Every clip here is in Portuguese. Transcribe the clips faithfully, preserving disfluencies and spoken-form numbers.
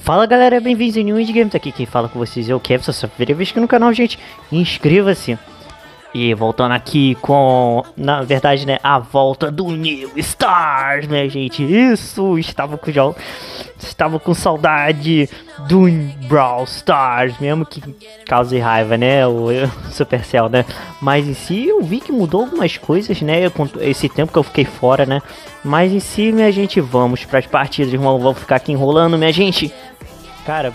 Fala galera, bem-vindos em New Indie Games, aqui quem fala com vocês é o Kevin, se você é a primeira vez aqui no canal, gente, inscreva-se. E voltando aqui com, na verdade, né, a volta do New Stars, né, gente, isso, estava com, já, estava com saudade do Brawl Stars, mesmo que cause raiva, né, o Supercell, né, mas em si eu vi que mudou algumas coisas, né, com esse tempo que eu fiquei fora, né, mas em si, minha gente, vamos para as partidas, irmão, vamos ficar aqui enrolando, minha gente, cara.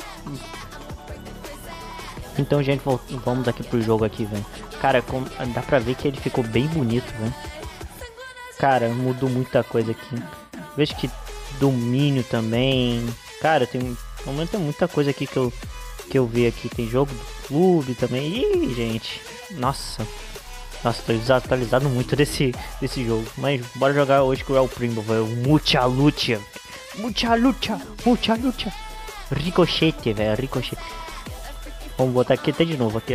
Então, gente, vamos aqui pro jogo aqui, velho. Cara, com, dá pra ver que ele ficou bem bonito, velho. Cara, mudou muita coisa aqui. Vejo que domínio também. Cara, tem, no momento tem muita coisa aqui que eu, que eu vi aqui. Tem jogo do clube também. Ih, gente. Nossa. Nossa, tô desatualizado muito desse, desse jogo. Mas bora jogar hoje com o El Primo, velho. Mucha lucha. Mucha lucha. Mucha lucha. Ricochete, velho. Ricochete. Vamos botar aqui até de novo aqui.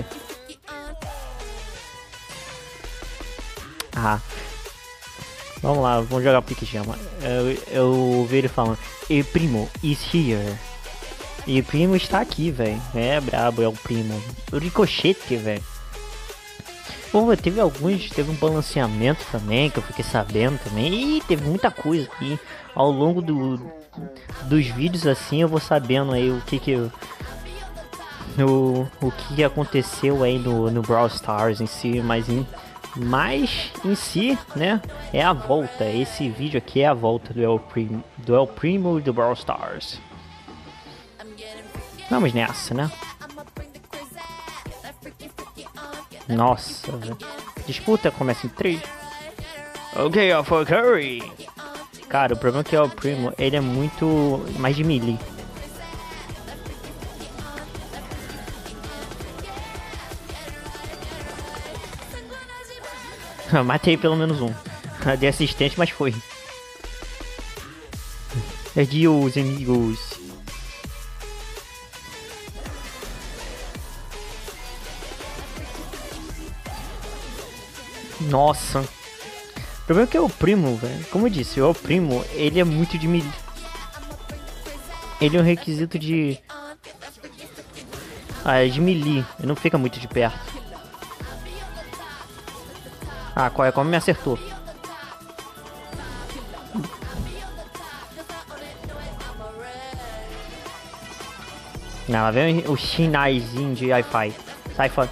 Ah. Vamos lá, vamos jogar o que chama. Eu, eu ouvi ele falando, El Primo is here. E o Primo está aqui, velho. É brabo, é o Primo. O Ricochete, velho. Bom, teve alguns, teve um balanceamento também, que eu fiquei sabendo também. E teve muita coisa aqui. Ao longo do, dos vídeos assim, eu vou sabendo aí o que que eu... No, o que aconteceu aí no, no Brawl Stars em si, mas em, mas em si, né, é a volta, esse vídeo aqui é a volta do El Primo, do El Primo e do Brawl Stars. Vamos nessa, né? Nossa, velho. Disputa começa em três. Ok, ó, for Curry. Cara, o problema é que o El Primo, ele é muito mais de melee. Matei pelo menos um. Dei assistente, mas foi. Perdi os amigos. Nossa. O problema é que é o Primo, velho. Como eu disse, o Primo, ele é muito de melee. Ele é um requisito de... Ah, é de melee. Ele não fica muito de perto. Ah, qual é? Como me acertou? Não, lá vem o chinaizinho de Wi-Fi. Sai fora.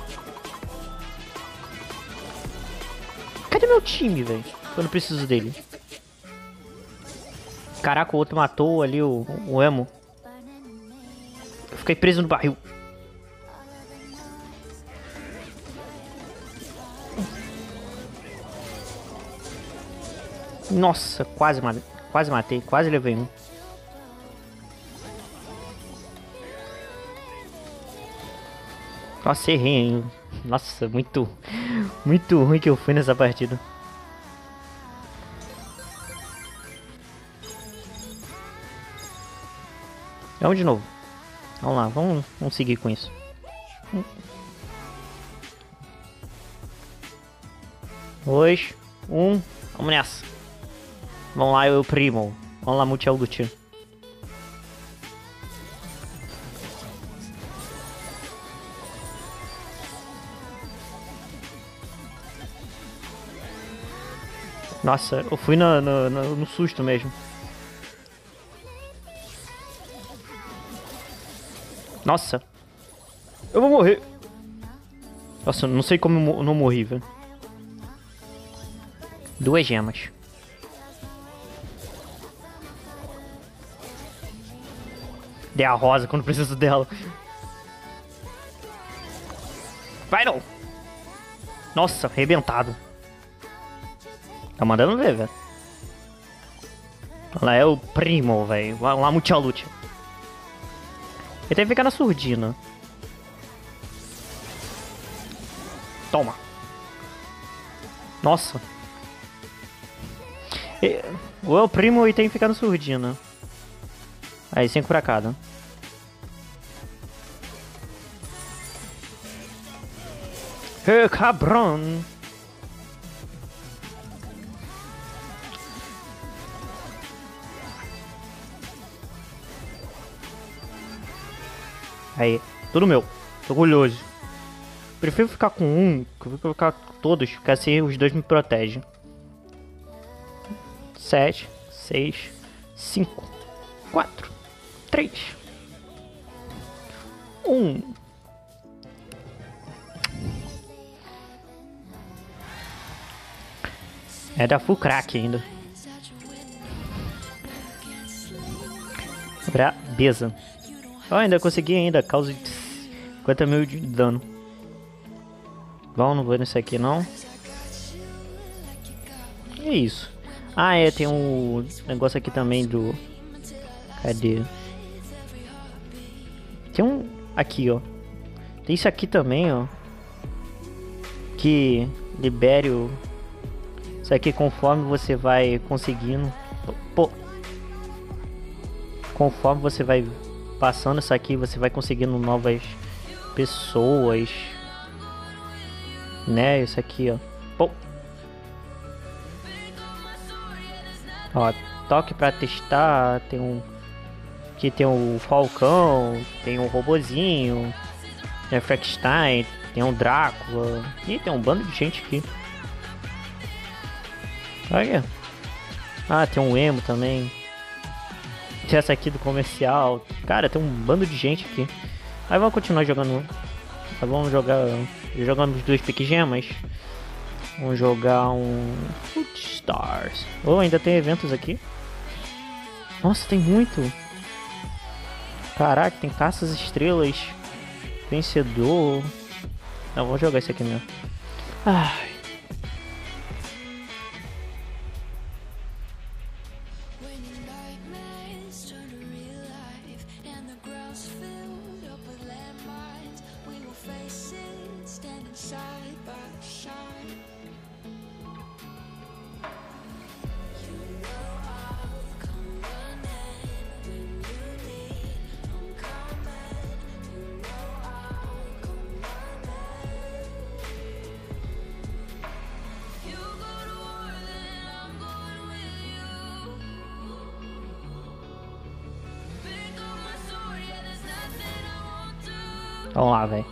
Cadê meu time, velho? Eu não preciso dele. Caraca, o outro matou ali o, o Emo. Eu fiquei preso no barril. Nossa, quase matei, quase matei, quase levei um. Nossa, errei, hein? Nossa, muito, muito ruim que eu fui nessa partida. Vamos de novo. Vamos lá, vamos, vamos seguir com isso. Dois, um, vamos nessa. Vamos lá, eu Primo. Vamos lá, Mundial do Tio. Nossa, eu fui no, no, no, no susto mesmo. Nossa. Eu vou morrer. Nossa, não sei como eu não morri, velho. Duas gemas. Dei a rosa quando preciso dela. Vai não! Nossa, arrebentado. Tá mandando ver, velho. Lá é o Primo, velho. Lá muita luta. Ele tem que ficar na surdina. Toma. Nossa. O El Primo tem que ficar na surdina. Aí, cinco pra cada. Hey, cabrão! Aí, tudo meu. Tô orgulhoso. Prefiro ficar com um, que eu vou ficar com todos, porque assim os dois me protegem. Sete, seis, cinco, quatro, três, um. É da full crack ainda. Brabeza. Oh, ainda consegui ainda, causa de cinquenta mil de dano. Bom, não vou nesse aqui não. Que isso? Ah, é, tem um negócio aqui também do... Cadê? Tem um... Aqui, ó. Tem isso aqui também, ó. Que libere o... Isso aqui conforme você vai conseguindo... Pô. Conforme você vai passando isso aqui, você vai conseguindo novas pessoas. Né, isso aqui, ó. Pô. Ó, toque pra testar. Tem um... Aqui tem o Falcão. Tem um robozinho. Tem o Frankenstein. Tem um Drácula. Ih, tem um bando de gente aqui. Olha. Ah, tem um Emo também. Tem essa aqui do comercial. Cara, tem um bando de gente aqui. Aí vamos continuar jogando. Tá, vamos jogar. Jogando os dois Pikgemas. Vamos jogar um Foot Stars. Oh, ainda tem eventos aqui. Nossa, tem muito. Caraca, tem caças estrelas. Vencedor. Não, vou jogar esse aqui mesmo. Ai. Vamos lá, velho.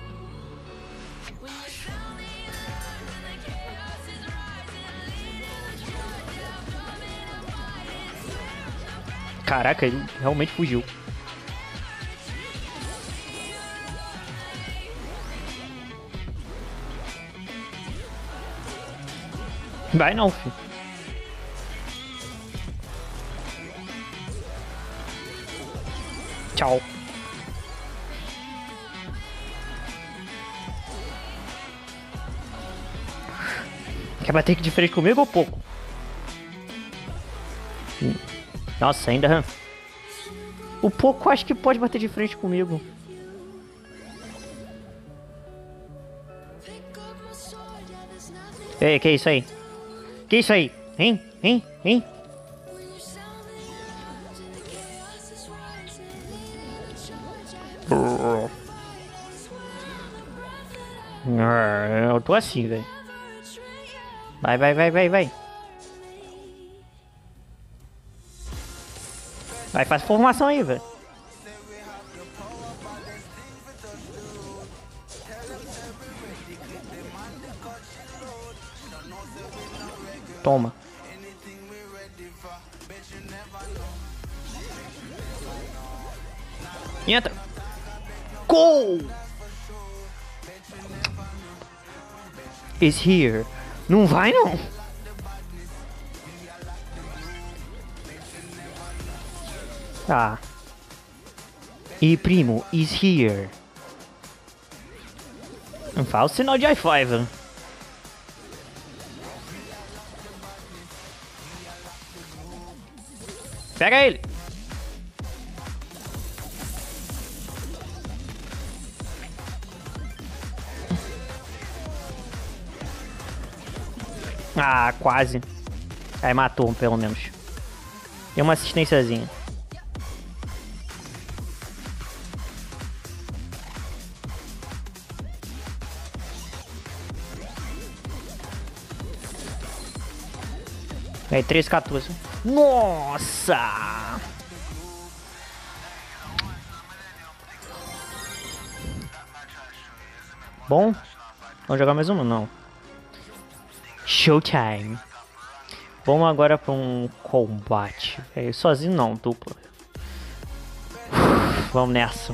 Caraca, ele realmente fugiu. Vai não, filho. Tchau. Quer bater aqui de frente comigo ou pouco? Nossa, ainda... O pouco acho que pode bater de frente comigo. Ei, que isso aí? Que isso aí? Hein? Hein? Hein? Eu tô assim, velho. Vai, vai, vai, vai, vai. Vai, faz formação aí, velho. Toma. Entra. Go! Is here. Não vai, não. Tá. E primo, is here. Não faz o sinal de i cinco. Pega ele. Ah, quase. Aí matou, pelo menos. Tem uma assistênciazinha. Aí, três, quatorze. Nossa! Bom, vamos jogar mais uma? Não. Showtime. Vamos agora para um combate. É, sozinho não, dupla. Uf, vamos nessa.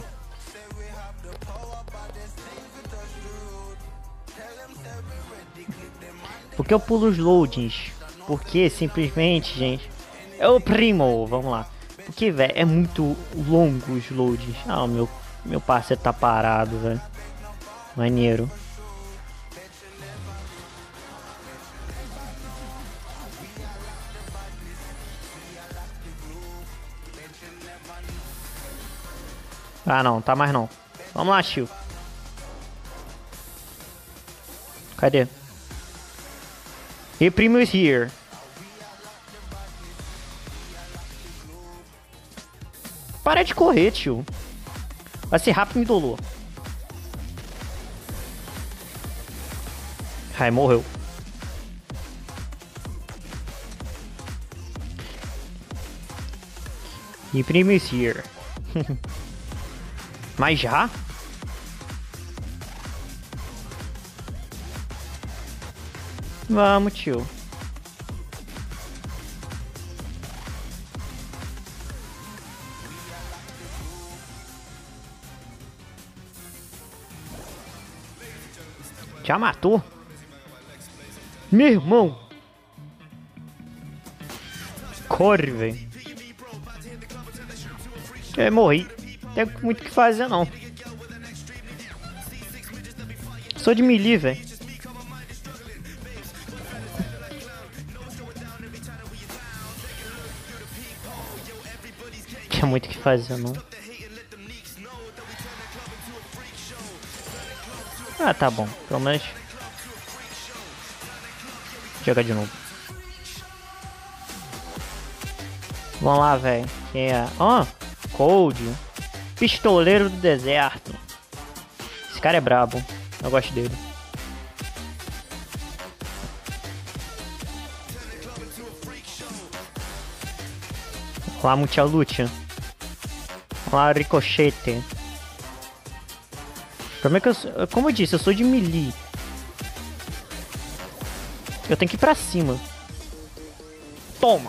Por que eu pulo os loadings? Porque simplesmente, gente, é o primo. Vamos lá. Porque, velho, é muito longo os loadings. Ah, meu, meu parceiro tá parado, velho. Maneiro. Ah, não, tá mais não. Vamos lá, tio. Cadê? E primo is here. Para de correr, tio. Vai ser rápido, me dolou. Ai, morreu. E primo is here. Mas já? Vamos, tio. Já matou? Meu irmão! Corre, velho. Eu morri. Não tem muito o que fazer, não. Sou de melee, velho. Tinha muito o que fazer, não. Ah, tá bom. Pelo menos... Jogar de novo. Vamos lá, velho. Quem é? Ó, oh, Cold. Pistoleiro do deserto. Esse cara é brabo. Eu gosto dele. Vamos lá, muita luta. Vamos lá, ricochete. Como é que eu sou? Como eu disse, eu sou de melee. Eu tenho que ir pra cima. Toma.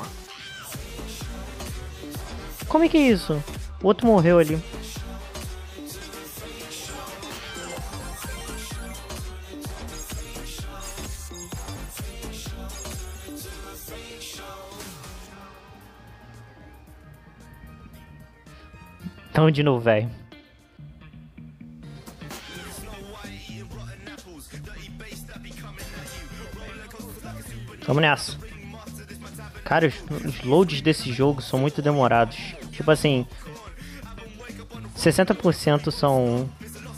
Como é que é isso? O outro morreu ali. Então de novo, velho. Vamos nessa. Cara, os, os loads desse jogo são muito demorados. Tipo assim, sessenta por cento são...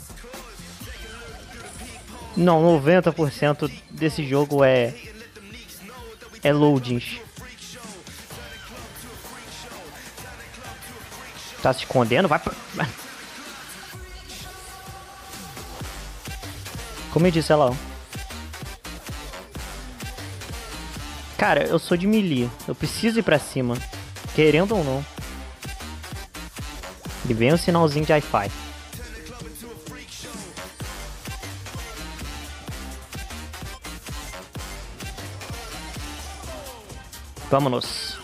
Não, noventa por cento desse jogo é... É loadings. Tá se escondendo? Vai pra... Como eu disse, ela... Cara, eu sou de melee. Eu preciso ir pra cima. Querendo ou não. E vem um sinalzinho de Wi-Fi. Vamos.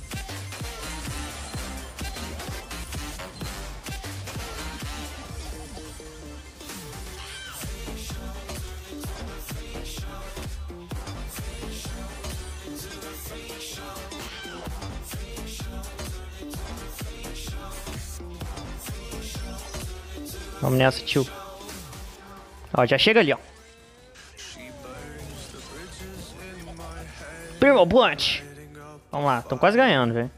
Vamos nessa, tio. Ó, já chega ali, ó. Primo Blunt. Vamos lá, estão quase ganhando, velho.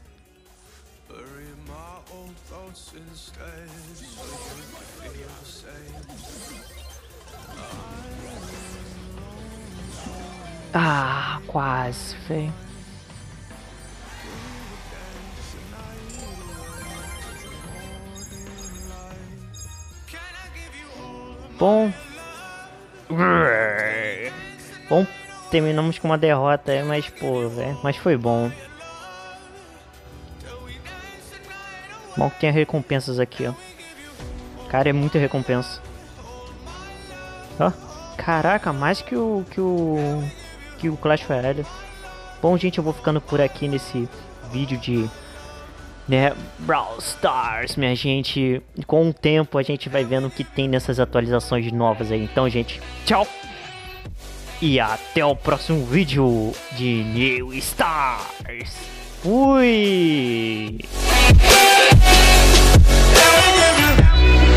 Ah, quase, velho. Bom. Bom, terminamos com uma derrota aí, mas pô, velho, mas foi bom. Bom que tem recompensas aqui, ó. Cara, é muita recompensa. Ó, caraca, mais que o que o que o Clash Royale. Bom, gente, eu vou ficando por aqui nesse vídeo de, né, Brawl Stars, minha gente. Com o tempo a gente vai vendo o que tem nessas atualizações novas aí. Então, gente, tchau. E até o próximo vídeo de New Stars. Fui!